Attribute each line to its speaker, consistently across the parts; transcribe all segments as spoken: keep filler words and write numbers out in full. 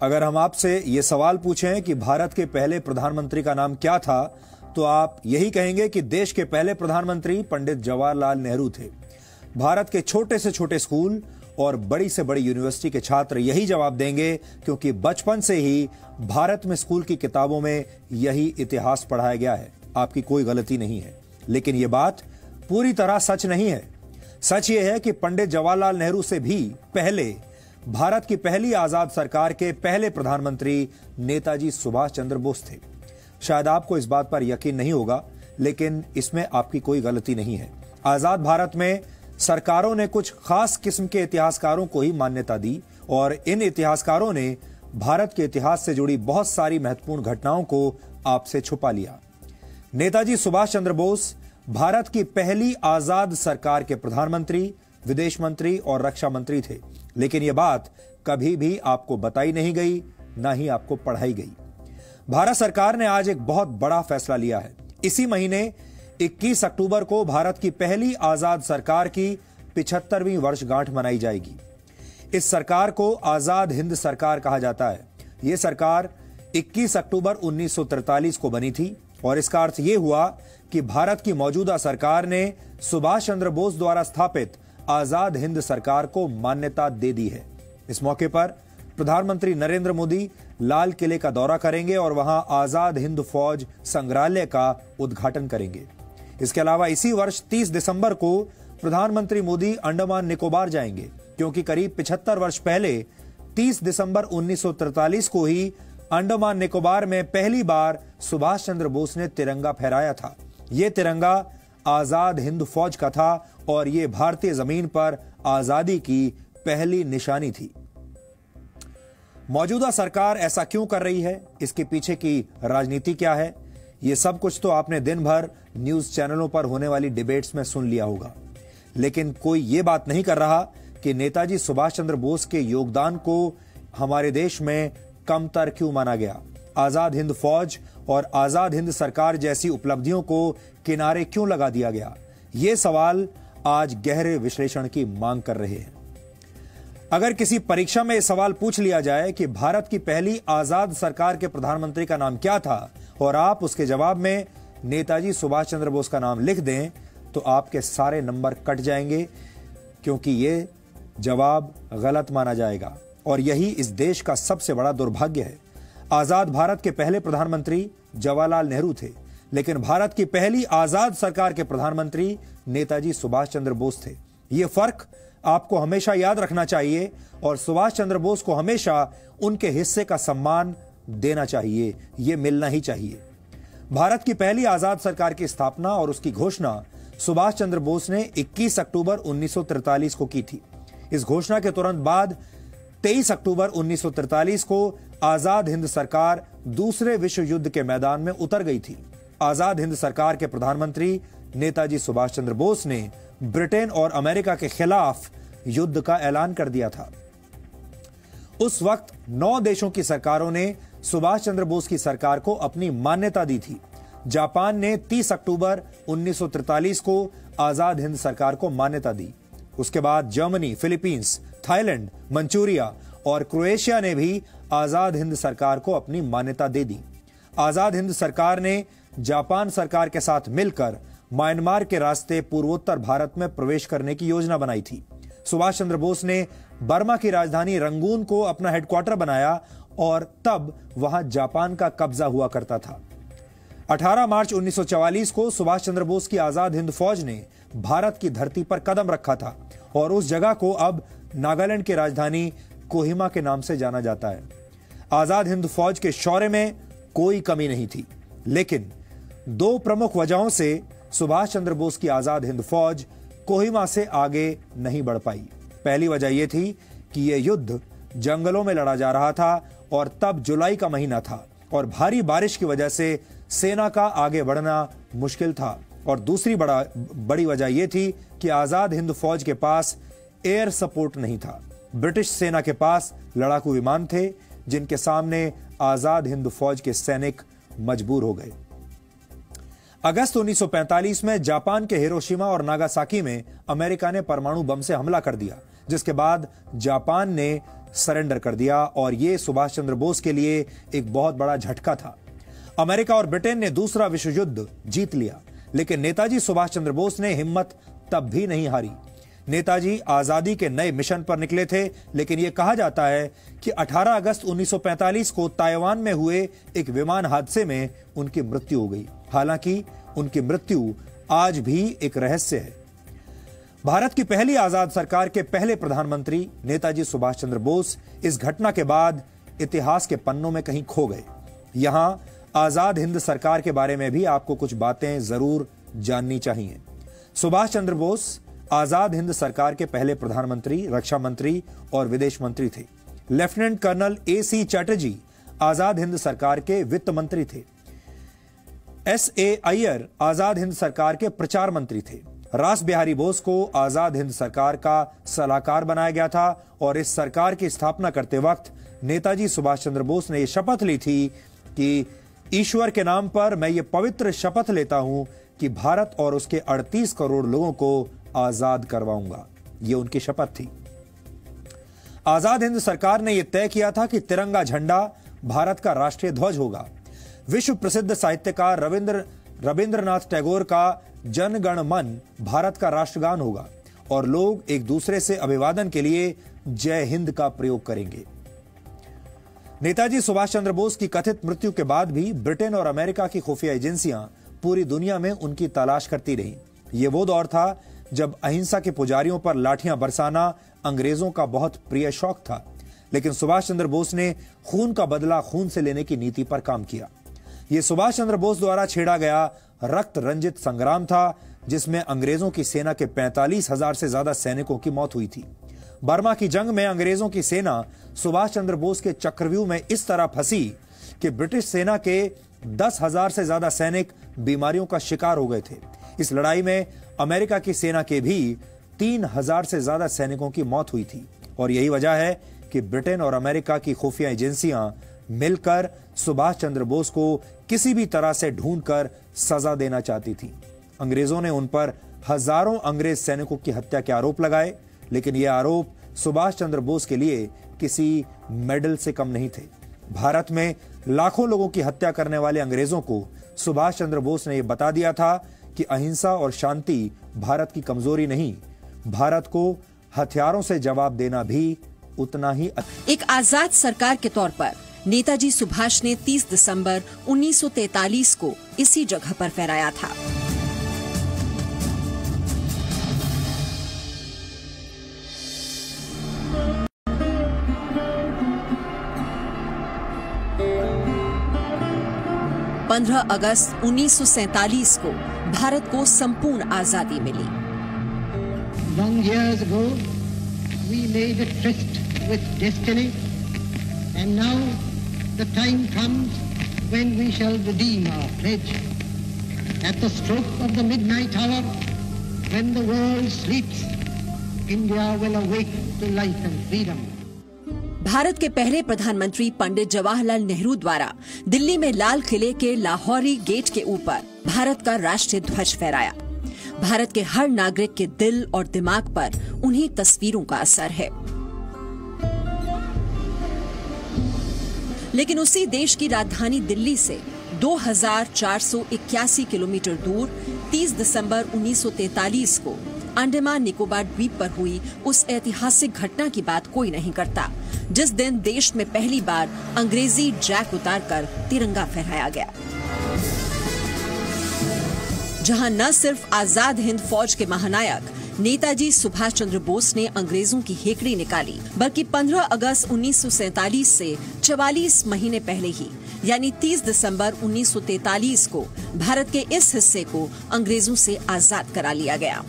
Speaker 1: अगर हम आपसे ये सवाल पूछें कि भारत के पहले प्रधानमंत्री का नाम क्या था, तो आप यही कहेंगे कि देश के पहले प्रधानमंत्री पंडित जवाहरलाल नेहरू थे। भारत के छोटे से छोटे स्कूल और बड़ी से बड़ी यूनिवर्सिटी के छात्र यही जवाब देंगे, क्योंकि बचपन से ही भारत में स्कूल की किताबों में यही इतिहास पढ़ाया गया है। आपकी कोई गलती नहीं है, लेकिन यह बात पूरी तरह सच नहीं है। सच यह है कि पंडित जवाहरलाल नेहरू से भी पहले भारत की पहली आजाद सरकार के पहले प्रधानमंत्री नेताजी सुभाष चंद्र बोस थे। शायद आपको इस बात पर यकीन नहीं होगा, लेकिन इसमें आपकी कोई गलती नहीं है। आजाद भारत में सरकारों ने कुछ खास किस्म के इतिहासकारों को ही मान्यता दी और इन इतिहासकारों ने भारत के इतिहास से जुड़ी बहुत सारी महत्वपूर्ण घटनाओं को आपसे छुपा लिया। नेताजी सुभाष चंद्र बोस भारत की पहली आजाद सरकार के प्रधानमंत्री, विदेश मंत्री और रक्षा मंत्री थे, लेकिन यह बात कभी भी आपको बताई नहीं गई, ना ही आपको पढ़ाई गई। भारत सरकार ने आज एक बहुत बड़ा फैसला लिया है। इसी महीने इक्कीस अक्टूबर को भारत की पहली आजाद सरकार की पिछहत्तरवीं वर्षगांठ मनाई जाएगी। इस सरकार को आजाद हिंद सरकार कहा जाता है। यह सरकार इक्कीस अक्टूबर उन्नीस सौ तैंतालीस को बनी थी और इसका अर्थ यह हुआ कि भारत की मौजूदा सरकार ने सुभाष चंद्र बोस द्वारा स्थापित आजाद हिंद सरकार को मान्यता दे दी है। इस मौके पर प्रधानमंत्री नरेंद्र मोदी लाल किले का दौरा करेंगे और वहां आजाद हिंद फौज संग्रहालय का उद्घाटन करेंगे। इसके अलावा इसी वर्ष तीस दिसंबर को प्रधानमंत्री मोदी अंडमान निकोबार जाएंगे, क्योंकि करीब पिछहत्तर वर्ष पहले तीस दिसंबर उन्नीस सौ तैंतालीस को ही अंडमान निकोबार में पहली बार सुभाष चंद्र बोस ने तिरंगा फहराया था। यह तिरंगा आजाद हिंद फौज का था और यह भारतीय जमीन पर आजादी की पहली निशानी थी। मौजूदा सरकार ऐसा क्यों कर रही है, इसके पीछे की राजनीति क्या है, यह सब कुछ तो आपने दिन भर न्यूज चैनलों पर होने वाली डिबेट्स में सुन लिया होगा, लेकिन कोई यह बात नहीं कर रहा कि नेताजी सुभाष चंद्र बोस के योगदान को हमारे देश में कमतर क्यों माना गया। आजाद हिंद फौज और आजाद हिंद सरकार जैसी उपलब्धियों को किनारे क्यों लगा दिया गया, ये सवाल आज गहरे विश्लेषण की मांग कर रहे हैं। अगर किसी परीक्षा में यह सवाल पूछ लिया जाए कि भारत की पहली आजाद सरकार के प्रधानमंत्री का नाम क्या था और आप उसके जवाब में नेताजी सुभाष चंद्र बोस का नाम लिख दें, तो आपके सारे नंबर कट जाएंगे, क्योंकि यह जवाब गलत माना जाएगा और यही इस देश का सबसे बड़ा दुर्भाग्य है। आजाद भारत के पहले प्रधानमंत्री जवाहरलाल नेहरू थे, लेकिन भारत की पहली आजाद सरकार के प्रधानमंत्री नेताजी सुभाष चंद्र बोस थे। यह फर्क आपको हमेशा याद रखना चाहिए और सुभाष चंद्र बोस को हमेशा उनके हिस्से का सम्मान देना चाहिए, यह मिलना ही चाहिए। भारत की पहली आजाद सरकार की स्थापना और उसकी घोषणा सुभाष चंद्र बोस ने इक्कीस अक्टूबर उन्नीस सौ तैंतालीस को की थी। इस घोषणा के तुरंत बाद तेईस अक्टूबर उन्नीस सौ तैंतालीस को आजाद हिंद सरकार दूसरे विश्व युद्ध के मैदान में उतर गई थी। आजाद हिंद सरकार के प्रधानमंत्री नेताजी सुभाष चंद्र बोस ने ब्रिटेन और अमेरिका के खिलाफ युद्ध का ऐलान कर दिया था। उस वक्त नौ देशों की सरकारों ने सुभाष चंद्र बोस की सरकार को अपनी मान्यता दी थी। जापान ने तीस अक्टूबर उन्नीस सौ तैंतालीस को आजाद हिंद सरकार को मान्यता दी। उसके बाद जर्मनी, फिलीपींस, थाईलैंड, मंचूरिया और क्रोएशिया ने भी आजाद हिंद सरकार को अपनी मान्यता दे दी। आजाद हिंद सरकार ने जापान सरकार के साथ मिलकर म्यांमार के रास्ते पूर्वोत्तर भारत में प्रवेश करने की योजना बनाई थी। सुभाष चंद्र बोस ने बर्मा की राजधानी रंगून को अपना हेडक्वार्टर बनाया और तब वहां जापान का कब्जा हुआ करता था। अठारह मार्च उन्नीस सौ चौवालीस को सुभाष चंद्र बोस की आजाद हिंद फौज ने भारत की धरती पर कदम रखा था और उस जगह को अब नागालैंड की राजधानी कोहिमा के नाम से जाना जाता है। आजाद हिंद फौज के शौर्य में कोई कमी नहीं थी, लेकिन दो प्रमुख वजहों से सुभाष चंद्र बोस की आजाद हिंद फौज कोहिमा से आगे नहीं बढ़ पाई। पहली वजह यह थी कि यह युद्ध जंगलों में लड़ा जा रहा था और तब जुलाई का महीना था और भारी बारिश की वजह से सेना का आगे बढ़ना मुश्किल था। और दूसरी बड़ा बड़ी वजह यह थी कि आजाद हिंद फौज के पास एयर सपोर्ट नहीं था। ब्रिटिश सेना के पास लड़ाकू विमान थे, जिनके सामने आजाद हिंद फौज के सैनिक मजबूर हो गए। अगस्त उन्नीस सौ पैंतालीस में जापान के हिरोशिमा और नागासाकी में अमेरिका ने परमाणु बम से हमला कर दिया, जिसके बाद जापान ने सरेंडर कर दिया और यह सुभाष चंद्र बोस के लिए एक बहुत बड़ा झटका था। अमेरिका और ब्रिटेन ने दूसरा विश्व युद्ध जीत लिया, लेकिन नेताजी सुभाष चंद्र बोस ने हिम्मत तब भी नहीं हारी। नेताजी आजादी के नए मिशन पर निकले थे, लेकिन यह कहा जाता है कि अठारह अगस्त उन्नीस सौ पैंतालीस को ताइवान में हुए एक विमान हादसे में उनकी मृत्यु हो गई। हालांकि उनकी मृत्यु आज भी एक रहस्य है। भारत की पहली आजाद सरकार के पहले प्रधानमंत्री नेताजी सुभाष चंद्र बोस इस घटना के बाद इतिहास के पन्नों में कहीं खो गए। यहां आजाद हिंद सरकार के बारे में भी आपको कुछ बातें जरूर जाननी चाहिए। सुभाष चंद्र बोस आजाद हिंद सरकार के पहले प्रधानमंत्री, रक्षा मंत्री और विदेश मंत्री थे। Lieutenant colonel A C Chatterjee Azad Hind सरकार के वित्त मंत्री थे। एस ए अय्यर आजाद हिंद सरकार के प्रचार मंत्री थे। रास बिहारी बोस को आजाद हिंद सरकार का सलाहकार बनाया गया था और इस सरकार की स्थापना करते वक्त नेताजी सुभाष चंद्र बोस ने यह शपथ ली थी कि ईश्वर के नाम पर मैं ये पवित्र शपथ लेता हूं कि भारत और उसके अड़तीस करोड़ लोगों को आजाद करवाऊंगा। ये उनकी शपथ थी। आजाद हिंद सरकार ने यह तय किया था कि तिरंगा झंडा भारत का राष्ट्रीय ध्वज होगा। विश्व प्रसिद्ध साहित्यकार रविंद्र रविंद्रनाथ टैगोर का जन गण मन भारत का राष्ट्रगान होगा और लोग एक दूसरे से अभिवादन के लिए जय हिंद का प्रयोग करेंगे। नेताजी सुभाष चंद्र बोस की कथित मृत्यु के बाद भी ब्रिटेन और अमेरिका की खुफिया एजेंसियां पूरी दुनिया में उनकी तलाश करती रहीं। यह वो दौर था जब अहिंसा के पुजारियों पर लाठियां बरसाना अंग्रेजों का बहुत प्रिय शौक था, लेकिन सुभाष चंद्र बोस ने खून का बदला खून से लेने की नीति पर काम किया। यह सुभाष चंद्र बोस द्वारा छेड़ा गया रक्त रंजित संग्राम था, जिसमें अंग्रेजों की सेना के पैंतालीस हजार से ज्यादा सैनिकों की मौत हुई थी। बर्मा की जंग में अंग्रेजों की सेना सुभाष चंद्र बोस के चक्रव्यूह में इस तरह फंसी कि ब्रिटिश सेना के दस हजार से ज्यादा सैनिक बीमारियों का शिकार हो गए थे। इस लड़ाई में अमेरिका की सेना के भी तीन हजार से ज्यादा सैनिकों की मौत हुई थी और यही वजह है कि ब्रिटेन और अमेरिका की खुफिया एजेंसियां मिलकर सुभाष चंद्र बोस को किसी भी तरह से ढूंढकर सजा देना चाहती थी। अंग्रेजों ने उन पर हजारों अंग्रेज सैनिकों की हत्या के आरोप लगाए, लेकिन ये आरोप सुभाष चंद्र बोस के लिए किसी मेडल से कम नहीं थे। भारत में लाखों लोगों की हत्या करने वाले अंग्रेजों को सुभाष चंद्र बोस ने यह बता दिया था कि अहिंसा और शांति भारत की कमजोरी नहीं, भारत को हथियारों से जवाब देना भी उतना ही।
Speaker 2: एक आजाद सरकार के तौर पर नेताजी सुभाष ने तीस दिसंबर उन्नीस सौ तैंतालीस को इसी जगह पर फहराया था। पंद्रह अगस्त उन्नीस सौ सैंतालीस को भारत को संपूर्ण आजादी मिली।
Speaker 3: Long years ago, we made a tryst with destiny, and now the time comes when we shall redeem our pledge. At the stroke of the midnight hour, when the world sleeps, India will awake to life and freedom.
Speaker 2: Bharat के पहले प्रधानमंत्री पंडित जवाहरलाल नेहरू द्वारा दिल्ली में लाल किले के Lahori gate के ऊपर भारत का राष्ट्रीय ध्वज फहराया। भारत के हर नागरिक के दिल और दिमाग पर उन्हीं तस्वीरों का असर है। लेकिन उसी देश की राजधानी दिल्ली से दो हजार चार सौ इक्यासी किलोमीटर दूर तीस दिसंबर उन्नीस सौ तैंतालीस को अंडमान निकोबार द्वीप पर हुई उस ऐतिहासिक घटना की बात कोई नहीं करता, जिस दिन देश में पहली बार अंग्रेजी जैक उतारकर तिरंगा फहराया गया। जहां न सिर्फ आजाद हिंद फौज के महानायक नेताजी सुभाष चंद्र बोस ने अंग्रेजों की हेकड़ी निकाली, बल्कि पंद्रह अगस्त उन्नीस सौ सैंतालीस से चवालीस महीने पहले ही यानी तीस दिसंबर उन्नीस सौ तैंतालीस को भारत के इस हिस्से को अंग्रेजों से आजाद करा लिया गया।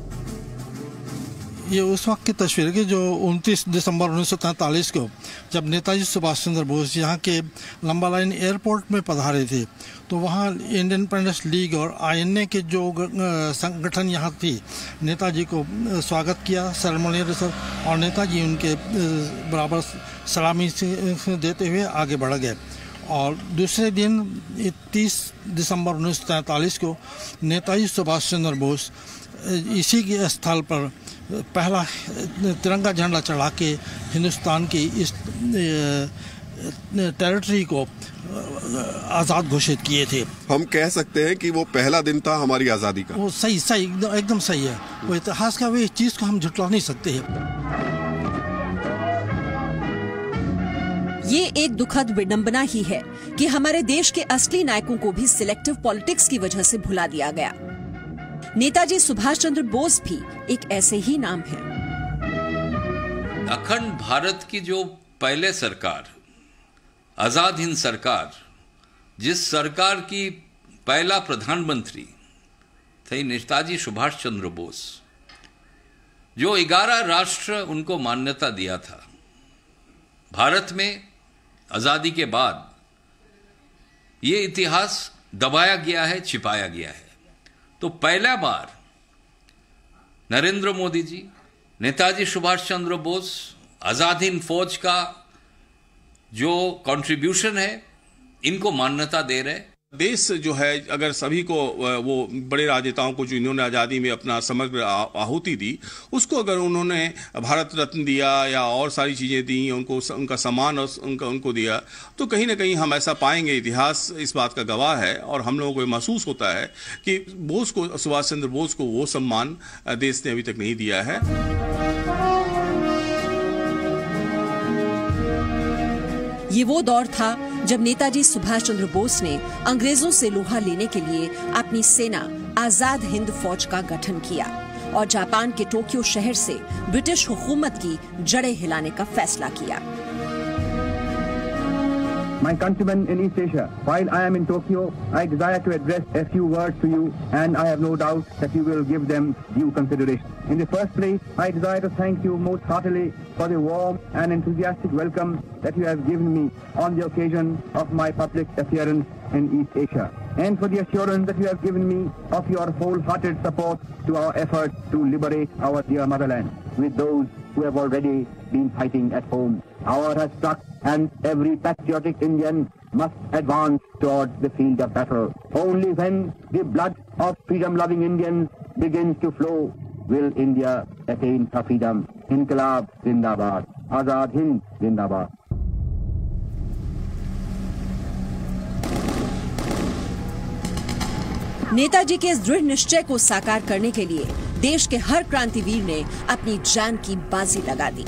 Speaker 4: ये उस वक्त की तस्वीर है जो उनतीस दिसंबर उन्नीस सौ तैंतालीस को जब नेताजी सुभाष चंद्र बोस यहाँ के लंबा लाइन एयरपोर्ट में पधारे थे, तो वहाँ इंडिपेंडेंस लीग और आई एन ए के जो संगठन यहाँ थी, नेताजी को स्वागत किया सेरेमोनियल रिसर्व, और नेताजी उनके बराबर सलामी से देते हुए आगे बढ़ गए। और दूसरे दिन तीस दिसंबर उन्नीस सौ तैंतालीस को नेताजी सुभाष चंद्र बोस इसी के स्थल पर पहला तिरंगा झंडा चढ़ा के हिंदुस्तान की इस टेरिटरी को आज़ाद घोषित किए थे।
Speaker 5: हम कह सकते हैं कि वो पहला दिन था हमारी आज़ादी का।
Speaker 4: वो सही सही एकदम एकदम सही है। वो इतिहास का वो चीज़ को हम झुटला नहीं सकते हैं।
Speaker 2: ये एक दुखद विडंबना ही है कि हमारे देश के असली नायकों को भी सिलेक्टिव पॉलिटिक्स की वजह से भुला दिया गया। नेताजी सुभाष चंद्र बोस भी एक ऐसे ही नाम है।
Speaker 6: अखंड भारत की जो पहले सरकार, आजाद हिंद सरकार, जिस सरकार की पहला प्रधानमंत्री थे नेताजी सुभाष चंद्र बोस, जो ग्यारह राष्ट्र उनको मान्यता दिया था। भारत में आजादी के बाद ये इतिहास दबाया गया है, छिपाया गया है। तो पहला बार नरेंद्र मोदी जी, नेताजी सुभाष चंद्र बोस, आजाद हिंद फौज का जो कंट्रीब्यूशन है, इनको मान्यता दे रहे।
Speaker 7: देश जो है, अगर सभी को वो बड़े राजनेताओं को जो इन्होंने आज़ादी में अपना समग्र आहुति दी, उसको अगर उन्होंने भारत रत्न दिया या और सारी चीज़ें दी, उनको उनका सम्मान और उनका उनको दिया, तो कहीं ना कहीं हम ऐसा पाएंगे, इतिहास इस बात का गवाह है और हम लोगों को महसूस होता है कि बोस को, सुभाष चंद्र बोस को वो सम्मान देश ने अभी तक नहीं दिया है।
Speaker 2: ये वो दौर था जब नेताजी सुभाष चंद्र बोस ने अंग्रेजों से लोहा लेने के लिए अपनी सेना आजाद हिंद फौज का गठन किया और जापान के टोक्यो शहर से ब्रिटिश हुकूमत की जड़ें हिलाने का फैसला किया।
Speaker 8: My countrymen in East Asia, while I am in Tokyo, I desire to address a few words to you, and I have no doubt that you will give them due consideration. In the first place, I desire to thank you most heartily for the warm and enthusiastic welcome that you have given me on the occasion of my public appearance in East Asia, and for the assurance that you have given me of your wholehearted support to our efforts to liberate our dear motherland with those who have already been fighting at home. Hour has struck, and every patriotic Indian must advance towards the field of battle. Only when the blood of freedom-loving Indians begins to flow will India attain her freedom. Inqilab Zindabad. Azad Hind Zindabad.
Speaker 2: Netaji के इस दृढ़ निश्चय को साकार करने के लिए देश के हर क्रांतिवीर ने अपनी जान की बाजी लगा दी।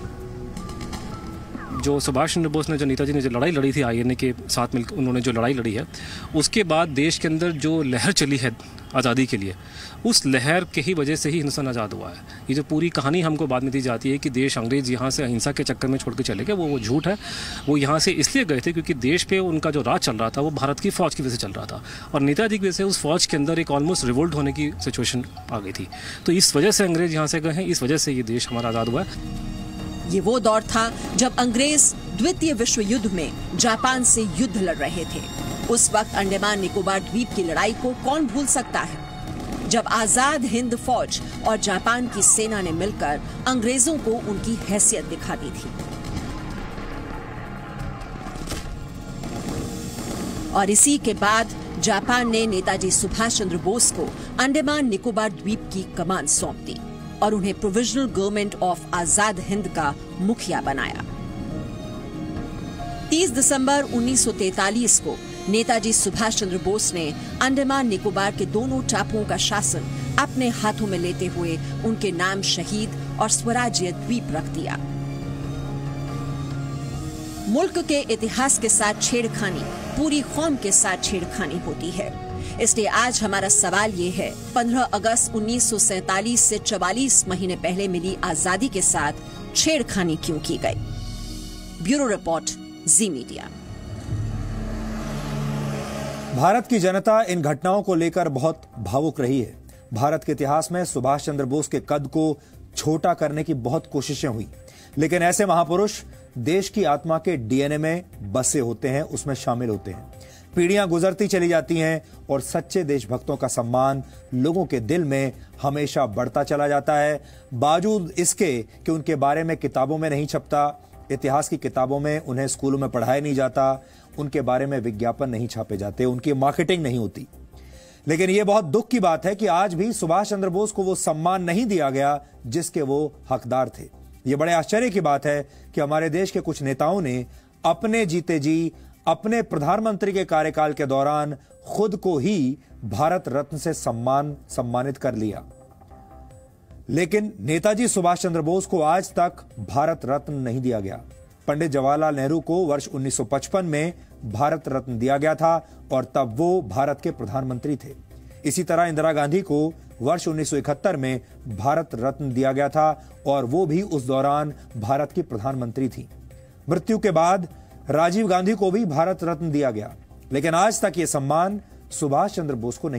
Speaker 9: जो सुभाष चंद्र बोस ने, जो नेताजी ने जो लड़ाई लड़ी थी आईएनए के साथ मिलकर, उन्होंने जो लड़ाई लड़ी है, उसके बाद देश के अंदर जो लहर चली है आज़ादी के लिए, उस लहर के ही वजह से ही हिंदुस्तान आज़ाद हुआ है। ये जो पूरी कहानी हमको बाद में दी जाती है कि देश अंग्रेज यहाँ से अहिंसा के चक्कर में छोड़ के चले गए, वो वो झूठ है। वो यहाँ से इसलिए गए थे क्योंकि देश पे उनका जो राज चल रहा था वो भारत की फ़ौज की वजह से चल रहा था, और नेताजी की वजह से उस फौज के अंदर एक ऑलमोस्ट रिवोल्ट होने की सिचुएशन आ गई थी। तो इस वजह से अंग्रेज यहाँ से गए हैं, इस वजह से ये देश हमारा आज़ाद हुआ है।
Speaker 2: ये वो दौर था जब अंग्रेज द्वितीय विश्व युद्ध में जापान से युद्ध लड़ रहे थे। उस वक्त अंडमान निकोबार द्वीप की लड़ाई को कौन भूल सकता है, जब आजाद हिंद फौज और जापान की सेना ने मिलकर अंग्रेजों को उनकी हैसियत दिखा दी थी। और इसी के बाद जापान ने नेताजी सुभाष चंद्र बोस को अंडमान निकोबार द्वीप की कमान सौंप दी और उन्हें provisional government of Azad Hind का मुखिया बनाया। तीस दिसंबर उन्नीस सौ तैंतालीस को नेताजी सुभाष चंद्र बोस ने अंडमान निकोबार के दोनों टापुओं का शासन अपने हाथों में लेते हुए उनके नाम शहीद और स्वराज्य द्वीप रख दिया। मुल्क के इतिहास के साथ छेड़खानी पूरी कौम के साथ छेड़खानी होती है। इसलिए आज हमारा सवाल ये है, पंद्रह अगस्त उन्नीस सौ सैंतालीस से चवालीस महीने पहले मिली आजादी के साथ छेड़खानी क्यों की गई? Bureau report, Zee Media.
Speaker 1: भारत की जनता इन घटनाओं को लेकर बहुत भावुक रही है। भारत के इतिहास में सुभाष चंद्र बोस के कद को छोटा करने की बहुत कोशिशें हुई, लेकिन ऐसे महापुरुष देश की आत्मा के डीएनए में बसे होते हैं, उसमें शामिल होते हैं। पीढ़ियां गुजरती चली जाती हैं और सच्चे देशभक्तों का सम्मान लोगों के दिल में हमेशा बढ़ता चला जाता है, बावजूद इसके कि उनके बारे में किताबों में नहीं छपता, इतिहास की किताबों में उन्हें स्कूलों में पढ़ाया नहीं जाता, उनके बारे में विज्ञापन नहीं छापे जाते, उनकी मार्केटिंग नहीं होती। लेकिन यह बहुत दुख की बात है कि आज भी सुभाष चंद्र बोस को वो सम्मान नहीं दिया गया जिसके वो हकदार थे। यह बड़े आश्चर्य की बात है कि हमारे देश के कुछ नेताओं ने अपने जीते जी अपने प्रधानमंत्री के कार्यकाल के दौरान खुद को ही भारत रत्न से सम्मान सम्मानित कर लिया, लेकिन नेताजी सुभाष चंद्र बोस को आज तक भारत रत्न नहीं दिया गया। पंडित जवाहरलाल नेहरू को वर्ष उन्नीस सौ पचपन में भारत रत्न दिया गया था और तब वो भारत के प्रधानमंत्री थे। इसी तरह इंदिरा गांधी को वर्ष उन्नीस सौ इकहत्तर में भारत रत्न दिया गया था और वो भी उस दौरान भारत की प्रधानमंत्री थी। मृत्यु के बाद राजीव गांधी को भी भारत रत्न दिया गया, लेकिन आज तक ये सम्मान सुभाष चंद्र बोस को नहीं